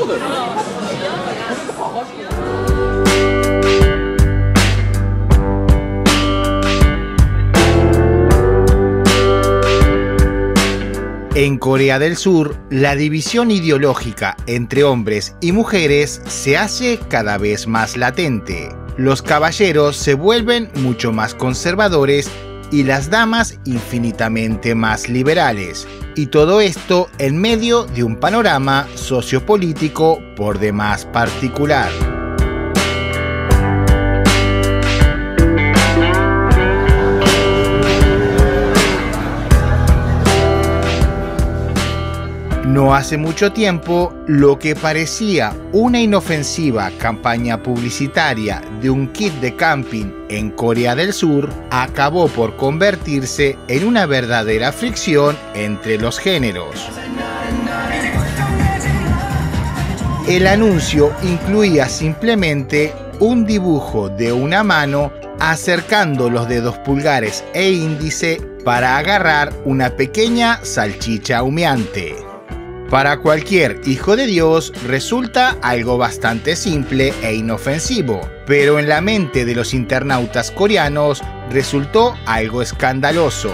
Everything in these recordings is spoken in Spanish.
En Corea del Sur, la división ideológica entre hombres y mujeres se hace cada vez más latente. Los caballeros se vuelven mucho más conservadores y las damas infinitamente más liberales. Y todo esto en medio de un panorama sociopolítico por demás particular. No hace mucho tiempo, lo que parecía una inofensiva campaña publicitaria de un kit de camping en Corea del Sur acabó por convertirse en una verdadera fricción entre los géneros. El anuncio incluía simplemente un dibujo de una mano acercando los dedos pulgares e índice para agarrar una pequeña salchicha humeante. Para cualquier hijo de Dios resulta algo bastante simple e inofensivo, pero en la mente de los internautas coreanos resultó algo escandaloso.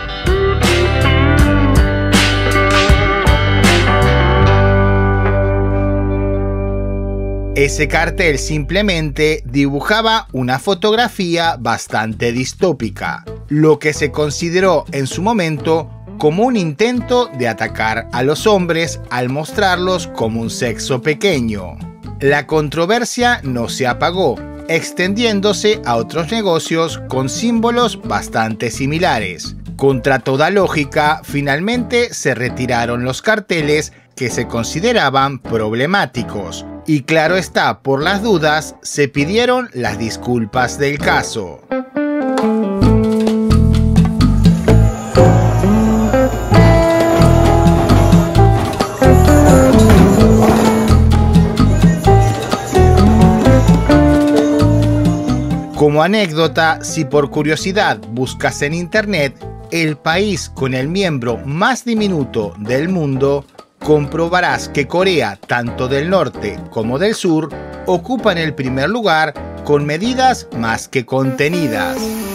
Ese cartel simplemente dibujaba una fotografía bastante distópica, lo que se consideró en su momento como un intento de atacar a los hombres al mostrarlos como un sexo pequeño. La controversia no se apagó, extendiéndose a otros negocios con símbolos bastante similares. Contra toda lógica, finalmente se retiraron los carteles que se consideraban problemáticos. Y claro está, por las dudas, se pidieron las disculpas del caso. Como anécdota, si por curiosidad buscas en internet el país con el miembro más diminuto del mundo, comprobarás que Corea, tanto del norte como del sur, ocupan el primer lugar con medidas más que contenidas.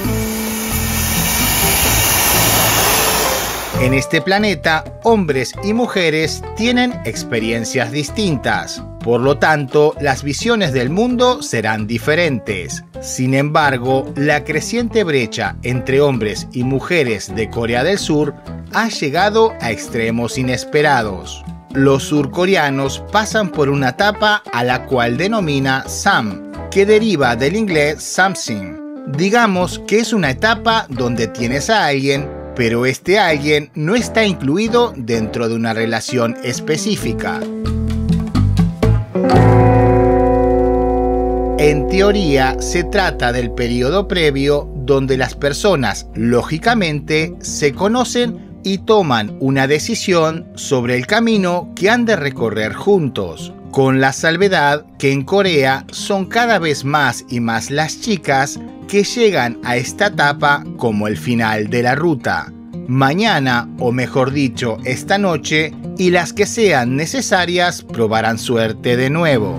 En este planeta, hombres y mujeres tienen experiencias distintas. Por lo tanto, las visiones del mundo serán diferentes. Sin embargo, la creciente brecha entre hombres y mujeres de Corea del Sur ha llegado a extremos inesperados. Los surcoreanos pasan por una etapa a la cual denomina Sam, que deriva del inglés something. Digamos que es una etapa donde tienes a alguien, pero este alguien no está incluido dentro de una relación específica. En teoría, se trata del periodo previo donde las personas, lógicamente, se conocen y toman una decisión sobre el camino que han de recorrer juntos, con la salvedad que en Corea son cada vez más y más las chicas que llegan a esta etapa como el final de la ruta. Mañana, o mejor dicho, esta noche, y las que sean necesarias probarán suerte de nuevo.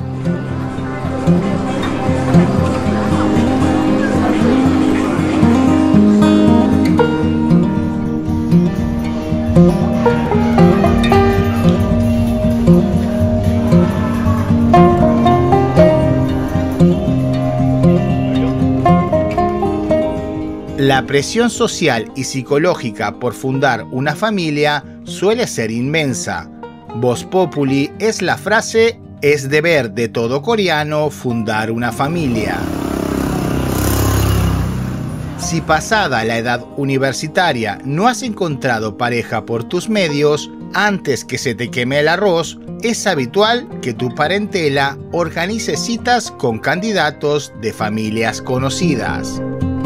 La presión social y psicológica por fundar una familia suele ser inmensa. Voz Populi es la frase: es deber de todo coreano fundar una familia. Si pasada la edad universitaria no has encontrado pareja por tus medios, antes que se te queme el arroz, es habitual que tu parentela organice citas con candidatos de familias conocidas.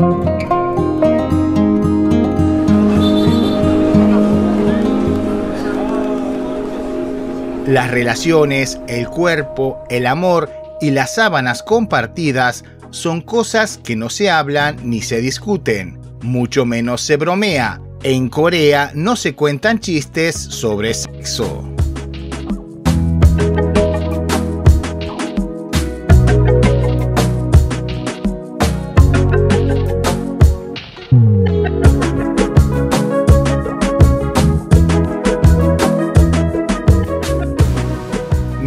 Las relaciones, el cuerpo, el amor y las sábanas compartidas son cosas que no se hablan ni se discuten, mucho menos se bromea. En Corea no se cuentan chistes sobre sexo.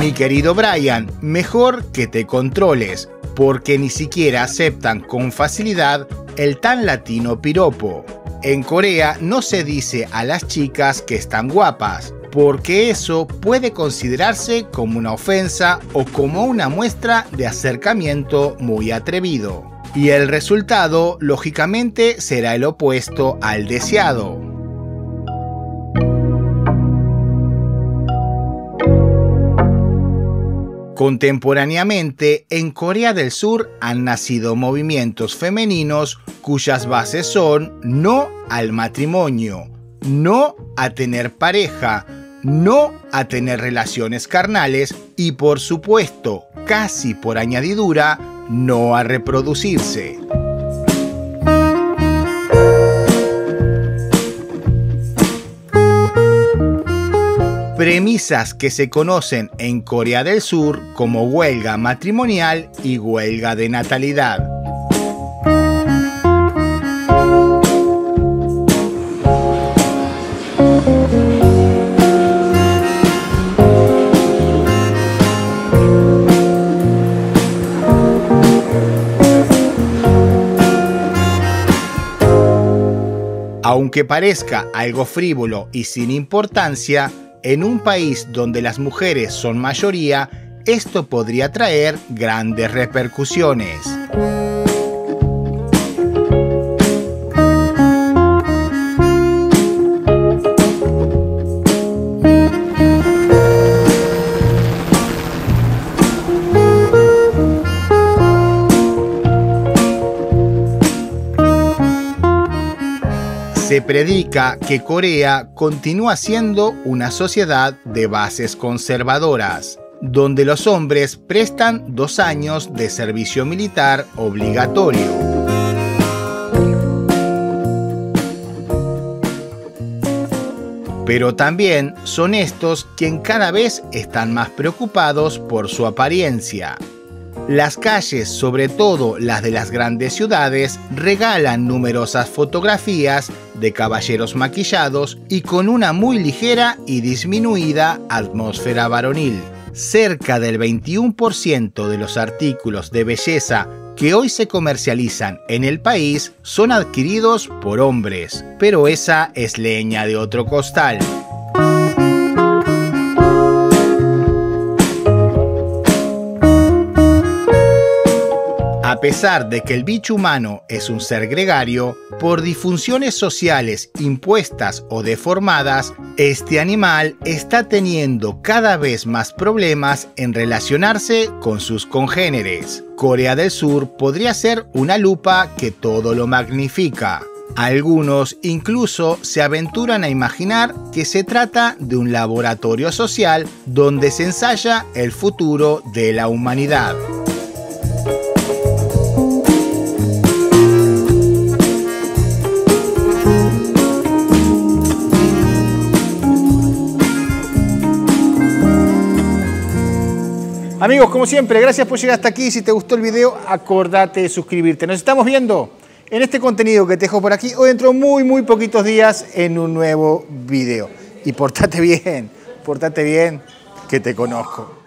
Mi querido Brian, mejor que te controles, porque ni siquiera aceptan con facilidad el tan latino piropo. En Corea no se dice a las chicas que están guapas, porque eso puede considerarse como una ofensa o como una muestra de acercamiento muy atrevido. Y el resultado, lógicamente, será el opuesto al deseado. Contemporáneamente, en Corea del Sur han nacido movimientos femeninos cuyas bases son no al matrimonio, no a tener pareja, no a tener relaciones carnales y, por supuesto, casi por añadidura, no a reproducirse. Premisas que se conocen en Corea del Sur como huelga matrimonial y huelga de natalidad. Aunque parezca algo frívolo y sin importancia, en un país donde las mujeres son mayoría, esto podría traer grandes repercusiones. Se predica que Corea continúa siendo una sociedad de bases conservadoras, donde los hombres prestan 2 años de servicio militar obligatorio. Pero también son estos quienes cada vez están más preocupados por su apariencia. Las calles, sobre todo las de las grandes ciudades, regalan numerosas fotografías de caballeros maquillados y con una muy ligera y disminuida atmósfera varonil. Cerca del 21% de los artículos de belleza que hoy se comercializan en el país son adquiridos por hombres, pero esa es leña de otro costal. A pesar de que el bicho humano es un ser gregario, por disfunciones sociales impuestas o deformadas, este animal está teniendo cada vez más problemas en relacionarse con sus congéneres. Corea del Sur podría ser una lupa que todo lo magnifica. Algunos incluso se aventuran a imaginar que se trata de un laboratorio social donde se ensaya el futuro de la humanidad. Amigos, como siempre, gracias por llegar hasta aquí. Si te gustó el video, acordate de suscribirte. Nos estamos viendo en este contenido que te dejo por aquí o dentro de muy poquitos días en un nuevo video. Y portate bien, que te conozco.